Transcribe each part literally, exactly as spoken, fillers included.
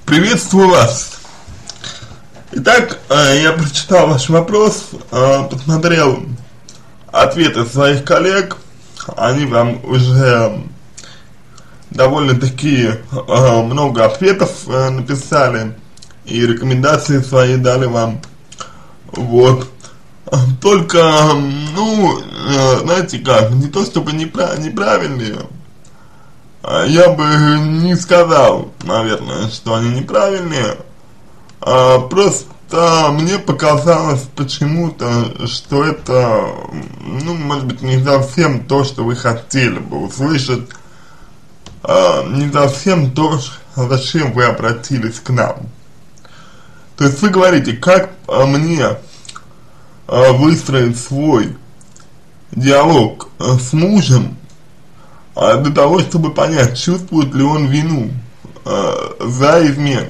Приветствую вас. Итак, я прочитал ваш вопрос, посмотрел ответы своих коллег, они вам уже довольно-таки много ответов написали и рекомендации свои дали вам. Вот. Только, ну, знаете как, не то чтобы неправ, неправильные, я бы не сказал, наверное, что они неправильные, а просто мне показалось почему-то, что это, ну, может быть, не совсем то, что вы хотели бы услышать, а, не совсем то, зачем вы обратились к нам. То есть вы говорите, как мне а, выстроить свой диалог а, с мужем, а, для того, чтобы понять, чувствует ли он вину а, за измену.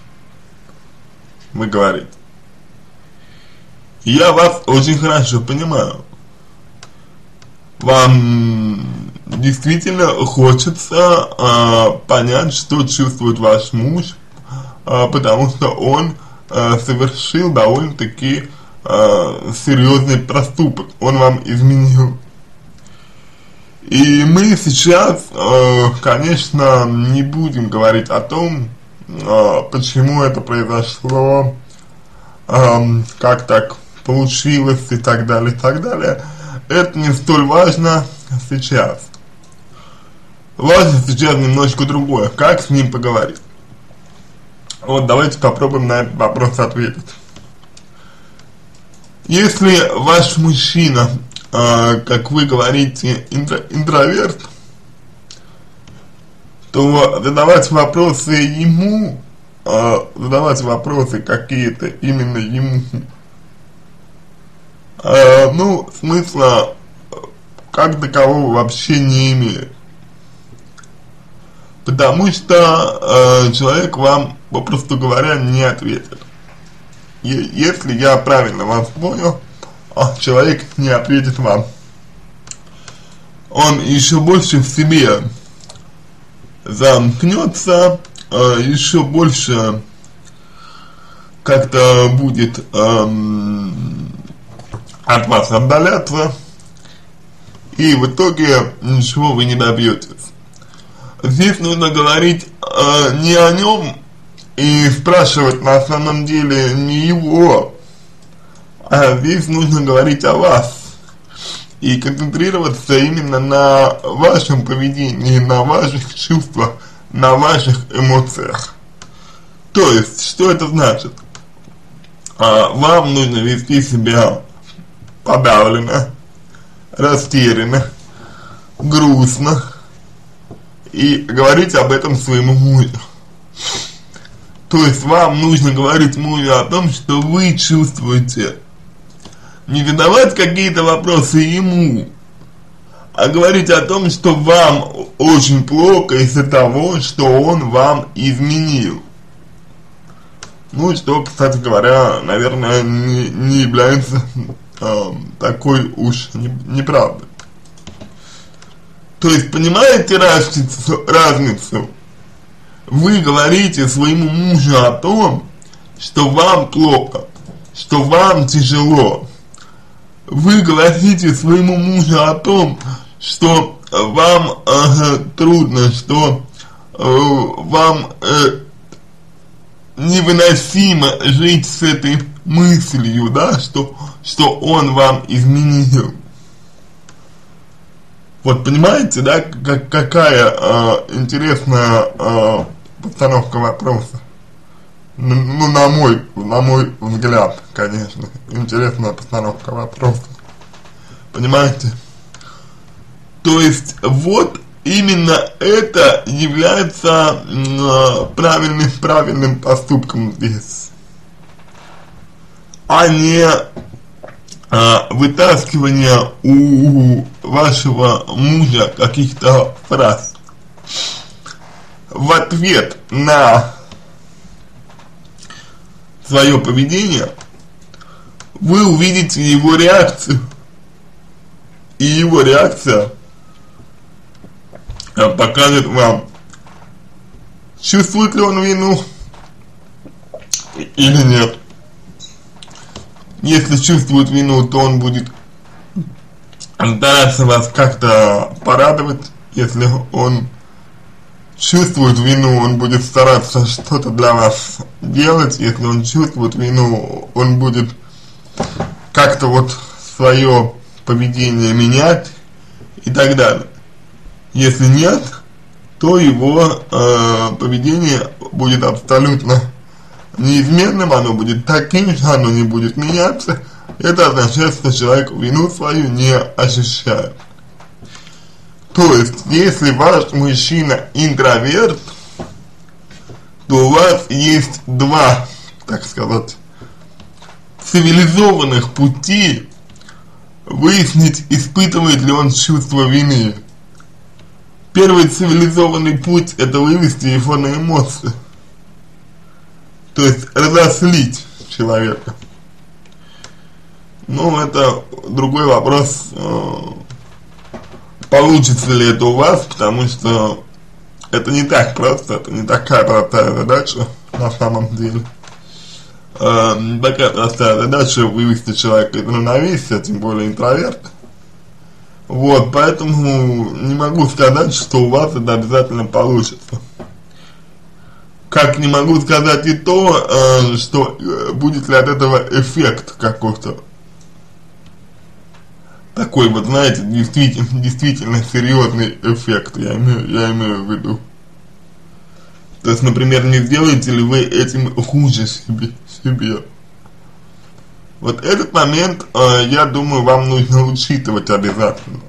Вы говорите. Я вас очень хорошо понимаю. Вам действительно хочется а, понять, что чувствует ваш муж, а, потому что он а, совершил довольно-таки а, серьезный проступок. Он вам изменил. И мы сейчас, э, конечно, не будем говорить о том, э, почему это произошло, э, как так получилось и так далее, и так далее. Это не столь важно сейчас. Важно сейчас немножко другое, как с ним поговорить. Вот давайте попробуем на этот вопрос ответить. Если ваш мужчина, Uh, как вы говорите, интро, интроверт, то задавать вопросы ему, uh, задавать вопросы какие-то именно ему, uh, ну, смысла как такового вообще не имеет. Потому что uh, человек вам, попросту говоря, не ответит. И, если я правильно вас понял, человек не ответит вам. Он еще больше в себе замкнется, э, еще больше как-то будет э, от вас отдаляться, и в итоге ничего вы не добьетесь. Здесь нужно говорить э, не о нем и спрашивать на самом деле не его, а здесь нужно говорить о вас и концентрироваться именно на вашем поведении, на ваших чувствах, на ваших эмоциях. То есть, что это значит? А, вам нужно вести себя подавленно, растерянно, грустно и говорить об этом своему мужу. То есть, вам нужно говорить мужу о том, что вы чувствуете. Не задавать какие-то вопросы ему, а говорить о том, что вам очень плохо из-за того, что он вам изменил. Ну, что, кстати говоря, наверное, не, не является э, такой уж не, неправдой. То есть, понимаете разницу, разницу? Вы говорите своему мужу о том, что вам плохо, что вам тяжело. Вы говорите своему мужу о том, что вам э, трудно, что э, вам э, невыносимо жить с этой мыслью, да, что, что он вам изменил. Вот понимаете, да, как, какая э, интересная э, постановка вопроса? Ну, на мой, на мой взгляд, конечно, интересная постановка вопроса. Понимаете? То есть, вот именно это является э, правильным, правильным поступком здесь, а не э, вытаскивание у вашего мужа каких-то фраз в ответ на свое поведение. Вы увидите его реакцию, и его реакция покажет вам, чувствует ли он вину или нет. Если чувствует вину, то он будет стараться вас как-то порадовать. Если он чувствует вину, он будет стараться что-то для вас делать. Если он чувствует вину, он будет как-то вот свое поведение менять и так далее. Если нет, то его э, поведение будет абсолютно неизменным, оно будет таким же, оно не будет меняться. Это означает, что человек вину свою не ощущает. То есть, если ваш мужчина интроверт, то у вас есть два, так сказать, цивилизованных пути выяснить, испытывает ли он чувство вины. Первый цивилизованный путь – это вывести его на эмоции. То есть разослить человека. Ну, это другой вопрос, получится ли это у вас, потому что это не так просто, это не такая простая задача на самом деле. Не такая простая задача вывести человека из равновесия, тем более интроверта. Вот, поэтому не могу сказать, что у вас это обязательно получится. Как не могу сказать и то, э, что э, будет ли от этого эффект какой-то. Такой вот, знаете, действительно, действительно серьезный эффект, я имею, я имею в виду. То есть, например, не сделаете ли вы этим хуже себе, себе. Вот этот момент, э, я думаю, вам нужно учитывать обязательно.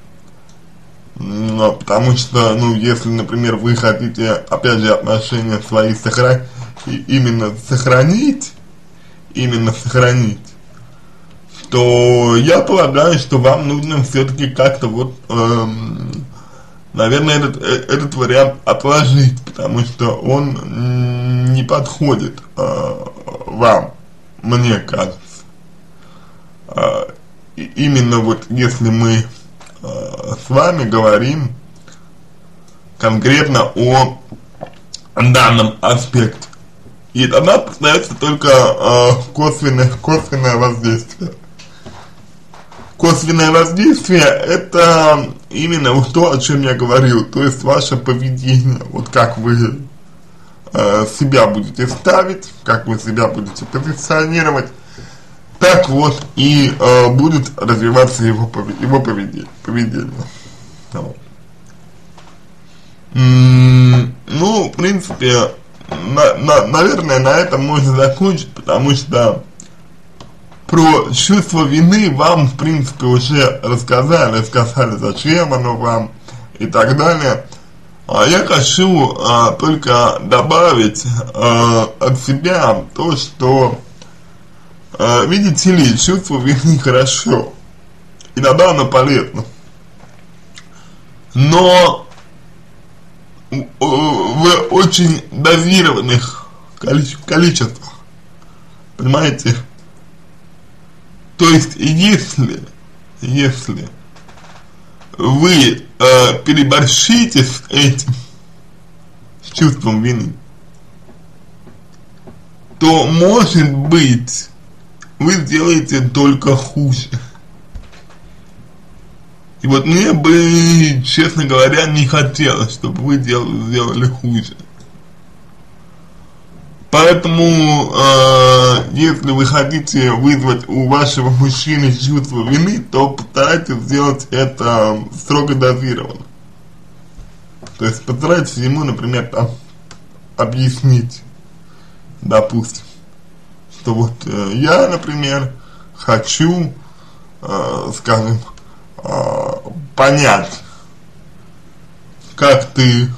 Но, потому что, ну, если, например, вы хотите, опять же, отношения свои сохранить, именно сохранить, именно сохранить, то я полагаю, что вам нужно все-таки как-то вот, эм, наверное, этот, этот вариант отложить, потому что он не подходит э, вам, мне кажется. Э, именно вот если мы э, с вами говорим конкретно о данном аспекте. И тогда остается только э, косвенное, косвенное воздействие. Косвенное воздействие — это именно вот то, о чем я говорил, то есть ваше поведение, вот как вы э, себя будете ставить, как вы себя будете позиционировать, так вот и э, будет развиваться его, поведение, его поведение. поведение. Вот. М-м, ну, в принципе, на, на, наверное, на этом можно закончить, потому что про чувство вины вам, в принципе, уже рассказали, сказали, зачем оно вам и так далее. А я хочу а, только добавить а, от себя то, что, а, видите ли, чувство вины хорошо, иногда оно полезно, но в очень дозированных количествах, понимаете? То есть, если, если вы э, переборщите с этим, с чувством вины, то, может быть, вы сделаете только хуже. И вот мне бы, честно говоря, не хотелось, чтобы вы делали, сделали хуже. Поэтому, э, если вы хотите вызвать у вашего мужчины чувство вины, то постарайтесь сделать это строго дозированно. То есть постарайтесь ему, например, там, объяснить, допустим, что вот э, я, например, хочу, э, скажем, э, понять, как ты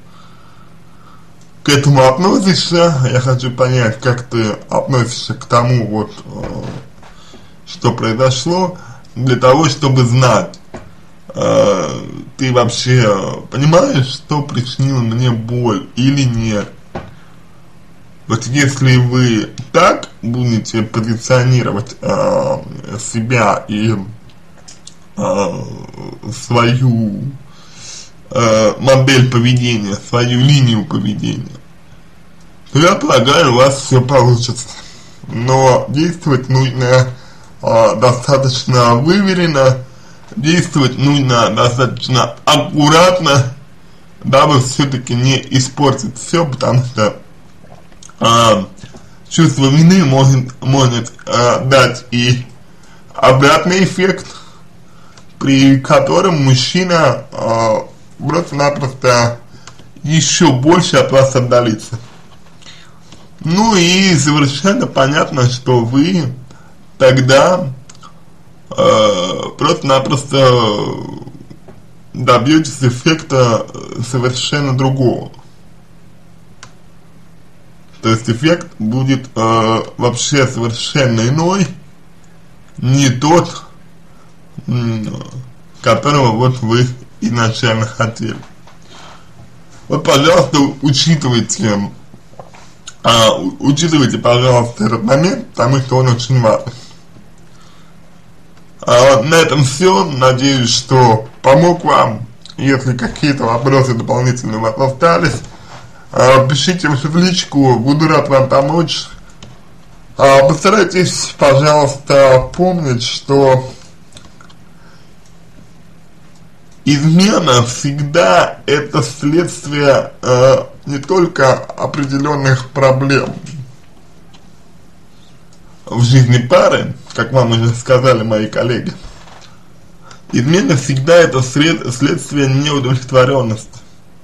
к этому относишься, я хочу понять, как ты относишься к тому, вот, э, что произошло, для того, чтобы знать, э, ты вообще понимаешь, что причинило мне боль или нет. Вот если вы так будете позиционировать э, себя и э, свою модель поведения, свою линию поведения, то я полагаю, у вас все получится. Но действовать нужно э, достаточно выверенно, действовать нужно достаточно аккуратно, дабы все-таки не испортить все, потому что э, чувство вины может, может э, дать и обратный эффект, при котором мужчина э, просто-напросто еще больше от вас отдалится. Ну и совершенно понятно, что вы тогда э, просто-напросто добьетесь эффекта совершенно другого. То есть эффект будет э, вообще совершенно иной, не тот, которого вот вы изначально хотели. Вот, пожалуйста, учитывайте, а, учитывайте, пожалуйста, этот момент, потому что он очень важен. А, на этом все. Надеюсь, что помог вам. Если какие-то вопросы дополнительные у вас остались, а, пишите в личку, буду рад вам помочь. А, постарайтесь, пожалуйста, помнить, что измена всегда это следствие э, не только определенных проблем в жизни пары, как вам уже сказали мои коллеги. Измена всегда это след, следствие неудовлетворенности.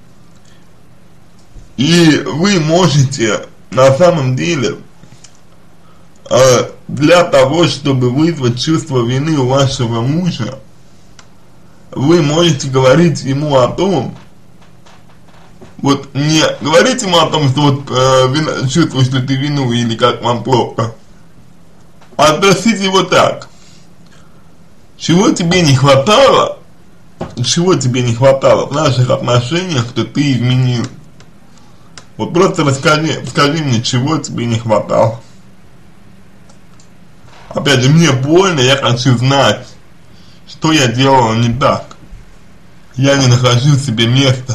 И вы можете на самом деле э, для того, чтобы вызвать чувство вины у вашего мужа, вы можете говорить ему о том, вот не говорить ему о том, что вот э, вина, чувствуешь ли ты вину или как вам плохо, а спросите его так: чего тебе не хватало, чего тебе не хватало в наших отношениях, что ты изменил? Вот просто расскажи, скажи мне, чего тебе не хватало. Опять же, мне больно, я хочу знать, что я делал не так. Я не нахожу себе места.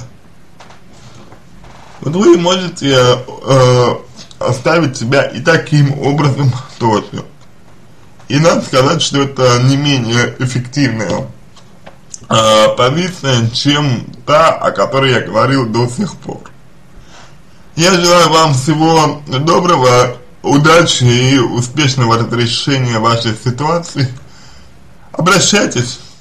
Вот вы можете э, оставить себя и таким образом тоже. И надо сказать, что это не менее эффективная э, позиция, чем та, о которой я говорил до сих пор. Я желаю вам всего доброго, удачи и успешного разрешения вашей ситуации. Обращайтесь.